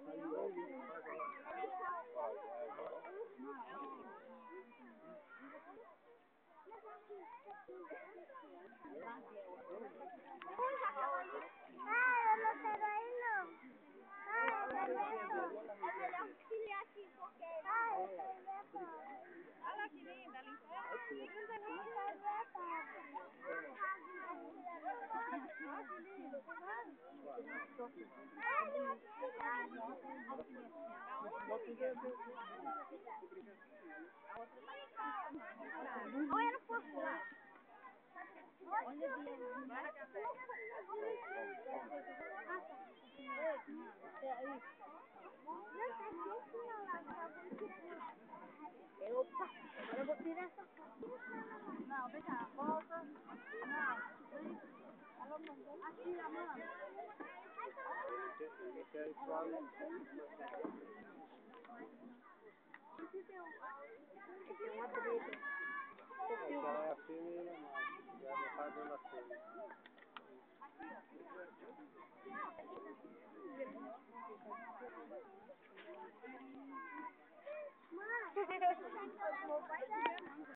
Eu não quero aí não. Olha o filhote porque eu quero ver fora. Olha que linda, Olha no posto lá. Opa, agora eu vou tirar essa foto. Não, vem cá, volta. Não, vem. Aqui, Amanda. Tem uma treta. Ela é a fêmea e a macho. Já não tá dando a fêmea. Mãe,